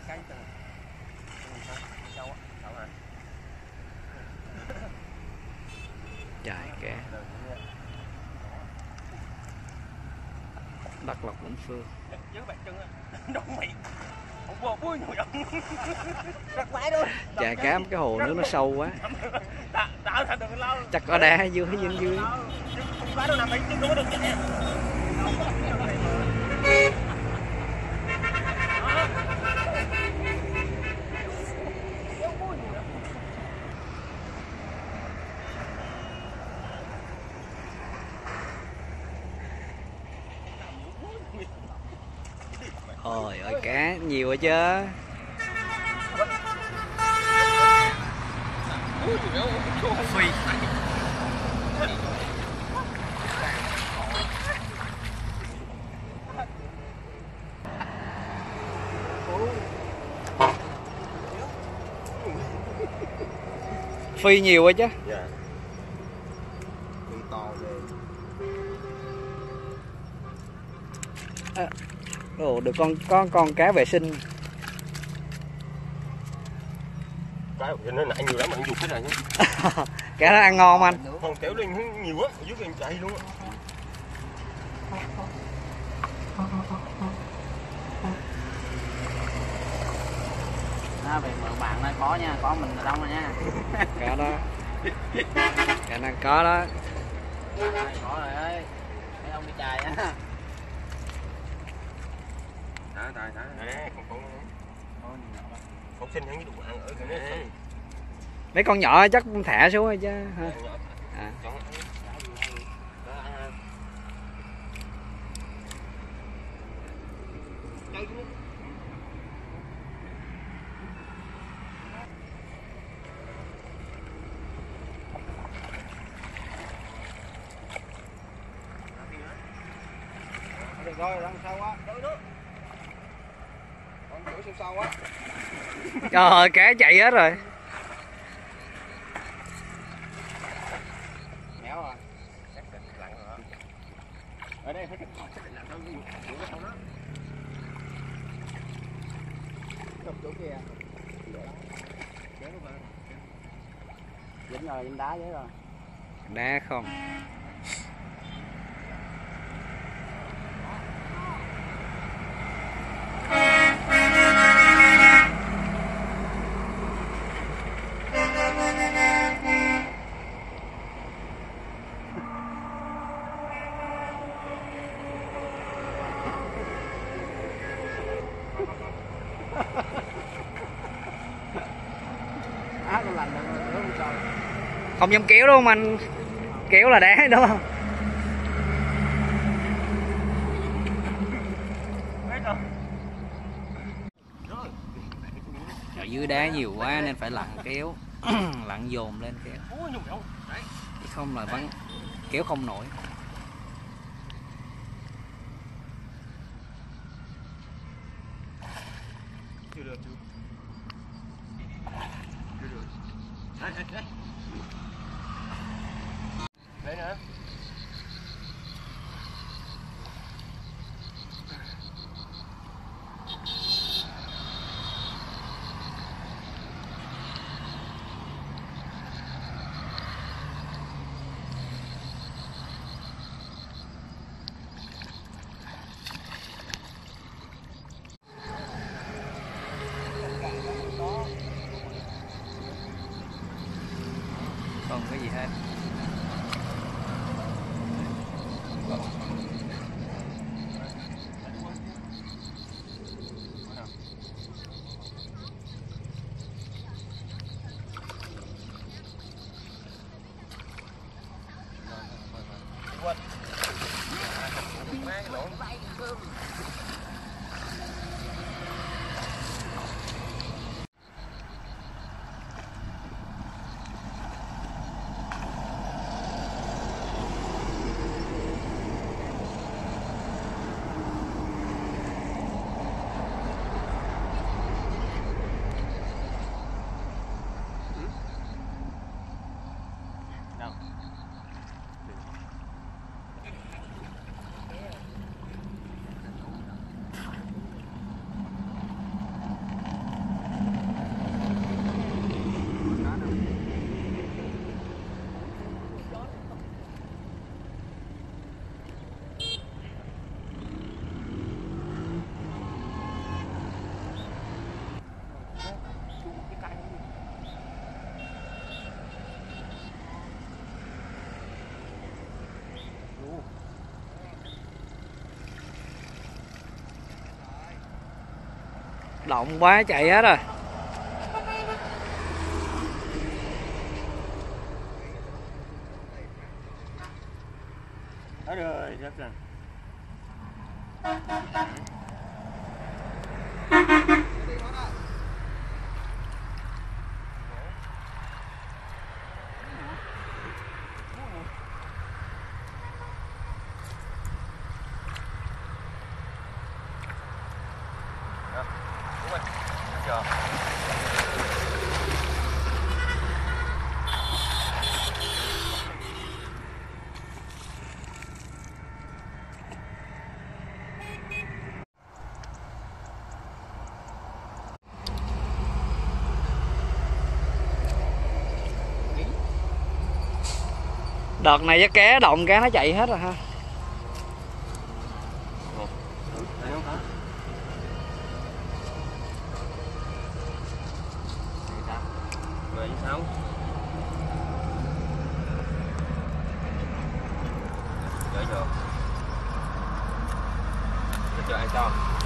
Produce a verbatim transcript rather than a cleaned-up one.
cái chân. Sâu á, sâu hả? Trời kìa. Đắc Lộc Vĩnh Phương. Dưới bàn chân á. Đụng mày. Không vô bui nhiều giọng. Rất quái luôn. Chà cá cái hồ nước nó sâu quá. Tạo thành đường lâu. Chắc có đá dưới dưới dưới. Không có đâu nằm ấy chứ không có đường chạy. Ôi ơi cá nhiều rồi chứ. Phi. Phi nhiều rồi chứ. Dạ. Phi to ghê. À, ồ, được con có con cá vệ sinh. Cái nó nãy nhiều lắm mà anh dục hết rồi nhé. Cá nó ăn ngon không anh? Còn kéo lên nhiều quá, dưới bên chạy luôn á. Đó, về mượn bạn nói có nha, có mình là đông rồi nha. Cá đó. Khả năng có đó. Có rồi ơi. Mấy ông đi chài á. Đó, đó, đó. Đấy, con con con sinh hắn đủ ăn ở cái này. Mấy con nhỏ chắc thả xuống rồi chứ ha. À. Được rồi, đang sâu quá. Con chỗ sâu sâu quá. Trời ơi, cá chạy hết rồi. Méo rồi. Chắc định lặn rồi. Ở đây phải chắc định lặn đâu cái chỗ đó. Trong chỗ kia. Dính rồi, dính đá với rồi. Đá không. Á, con lành rồi, rồi. Không dám kéo đúng không anh? Kéo là đá đúng không? Ở dưới đá nhiều quá nên phải lặn kéo. Lặn dồn lên kéo. Chứ không là bắn kéo không nổi. Chưa được, chưa. Chưa được. Đây, đây, đây. Đấy nữa. Không có gì hết. Động quá chạy hết rồi. Đó rồi, rất là. Đợt này chắc cá động cá nó chạy hết rồi ha. Mười sáu. Gửi vô. Cái chờ ai cho.